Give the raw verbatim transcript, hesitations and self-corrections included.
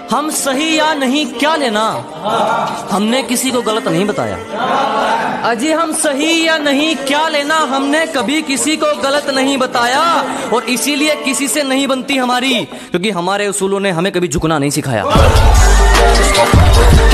हम सही या नहीं क्या लेना, हमने किसी को गलत नहीं बताया। अजी हम सही या नहीं क्या लेना, हमने कभी किसी को गलत नहीं बताया। और इसीलिए किसी से नहीं बनती हमारी, क्योंकि हमारे उसूलों ने हमें कभी झुकना नहीं सिखाया।